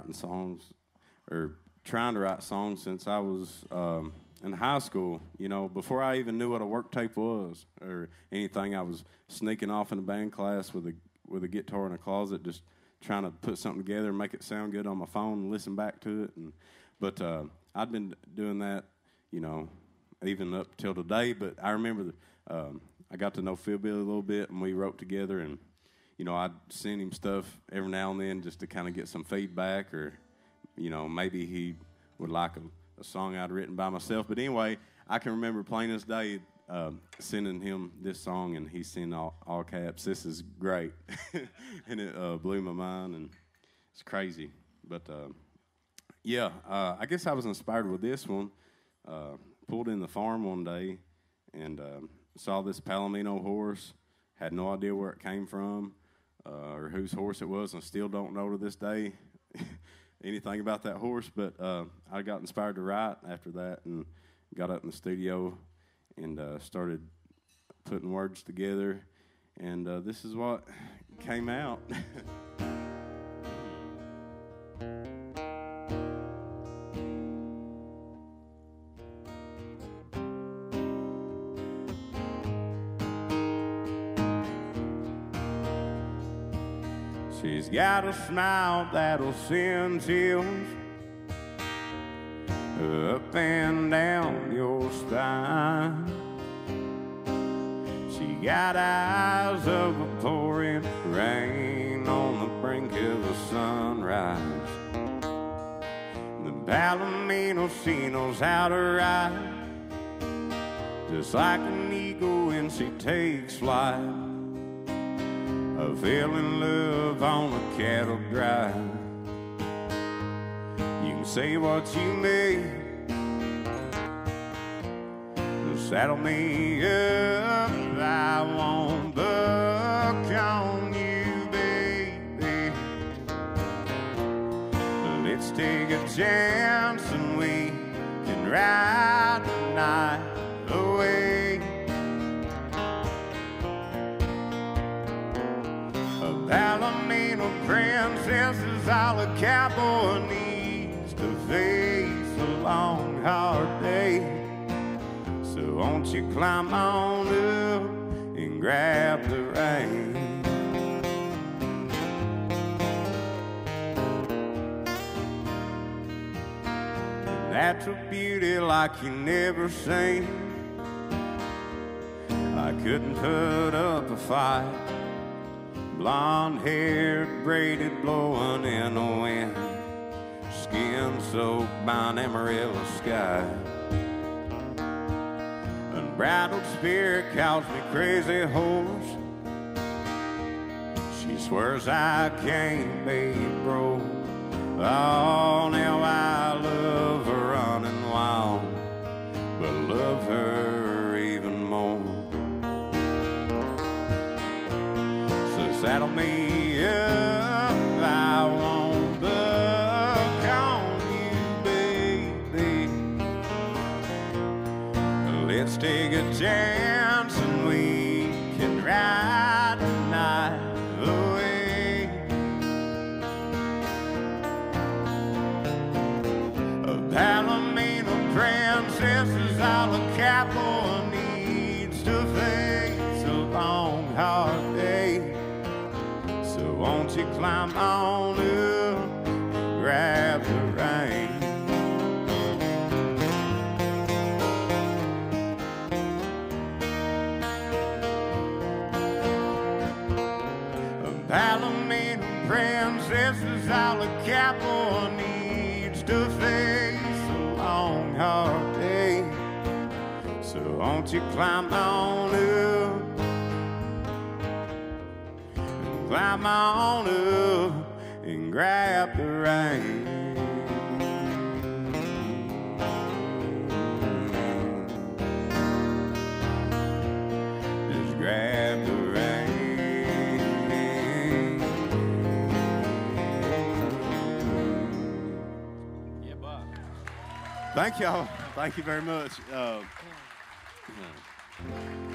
writing songs, or trying to write songs since I was in high school. You know, before I even knew what a work tape was or anything, I was sneaking off in a band class with a guitar in a closet, just trying to put something together and make it sound good on my phone and listen back to it. But I'd been doing that, you know, even up till today. But I remember I got to know Phil Billy a little bit, and we wrote together. And you know, I'd send him stuff every now and then just to kind of get some feedback, or you know, maybe he would like a song I'd written by myself. But anyway, I can remember plain as day sending him this song, and he sent all caps, "This is great," and it blew my mind, and it's crazy. But yeah, I guess I was inspired with this one. Pulled in the farm one day and saw this Palomino horse. Had no idea where it came from or whose horse it was, and still don't know to this day anything about that horse. But I got inspired to write after that, and got up in the studio and started putting words together, and this is what came out. She's got a smile that'll send chills up and down your spine. She got eyes of a pouring rain on the brink of a sunrise. The Palomino, she knows how to ride, just like an eagle when she takes flight. I fell in love on a cattle drive. You can say what you may, saddle me up, I won't buck on you, baby. Let's take a chance and we can ride the night away. Palomino princess is all a cowboy needs to face a long, hard day. So won't you climb on up and grab the rein? Natural beauty like you never seen. I couldn't put up a fight. Blonde hair braided, blowing in the wind, skin soaked by an Amarillo sky. Unbridled spirit calls me crazy horse. She swears I can't be broke. Oh, now I love her running wild, but love her even more. Saddle me up, I won't buck on you, baby. Let's take a chance and we can ride the night away. A Palomino princess is all a cowboy needs to face a long, hard day. So won't you climb on up and grab the rein? A Palomino princess is all a cowboy needs to face a long, hard day. So won't you climb on up? Climb on up and grab the rein. Just grab the rein. Yeah, Bob. Thank y'all. Thank you very much.